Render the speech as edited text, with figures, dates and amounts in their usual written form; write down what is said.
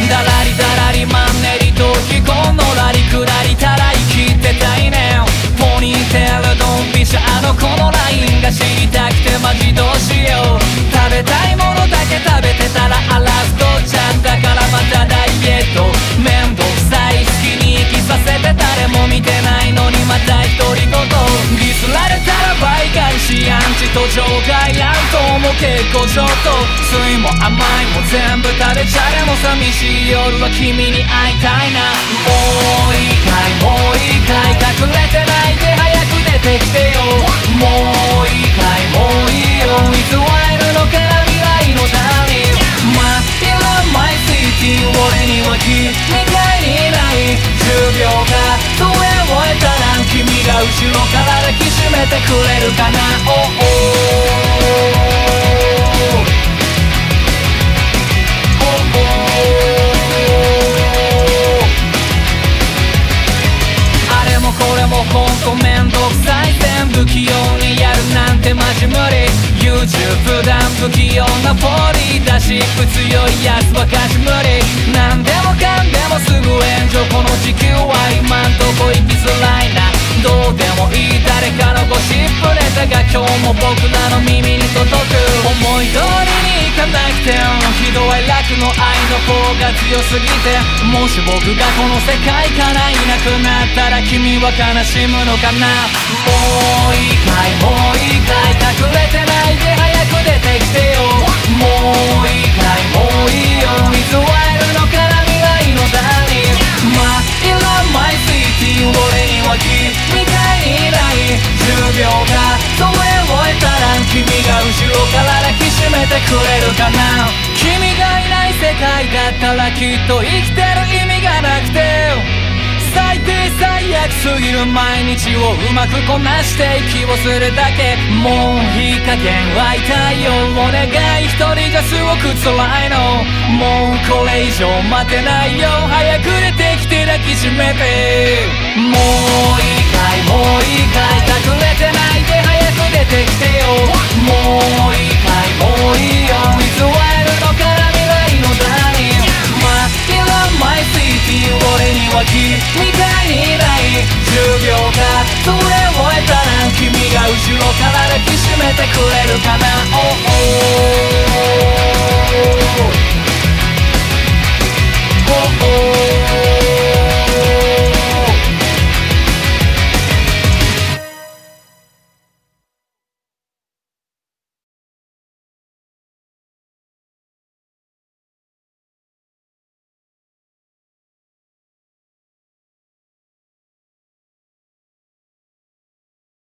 だらりだらりマンネリと気候のらりくらりたら生きてたいねポニーテールドンピシャこのラインが知りたくてマジどうしよう食べたいものだけ食べてたらアラストちゃんだからまたダイエットめんどくさい好きに生きさせて誰も見てないのにまた独り言ディスられたら倍返しアンチと場外アウトも結構ちょっと酸いも甘いも全部食べちゃでも寂しい夜は君に会いたいなもういいかいもういいかい隠れてないで早く出てきてよもういいかいもういいよいつ会えるのかな未来のためにまあいらんマイシティ俺には君がいない10秒かそれ終えたら君が後ろから抱きしめてくれるかなあれもこれもほんとめんどくさい全部器用にやるなんてマジ無理 YouTube 普段不器用なポリだし強いやつばかし無理なんでもかんでもすぐ炎上この地球は今んとこ生きづらいなどうでもいい誰かのゴシップネタが今日も僕らの耳に届く思い通りにいかなくて喜怒哀楽の愛の方が強すぎてもし僕がこの世界からいなくなったら君は悲しむのかなもういいかいもういいかい隠れてないで早く出てきてよもういいかいもういいよいつ会えるのかな未来のためにまあいらんマイシティ俺には君がいない10秒かそれ終えたら君が後ろから抱きしめてくれるかな君がいない世界だったらきっと生きてる意味がなくて最低最悪すぎる毎日をうまくこなして息をするだけもういい加減は痛いよお願い一人じゃすごく辛いのもうこれ以上待てないよ早く出てきて抱きしめてもういいかいもういいかい隠れてないで早く出てきてよもういいかいもういいよいつ会えるのかな未来のためにまあいらんマイシティ俺には君がいない10秒かそれ終えたら君が後ろから抱きしめてくれ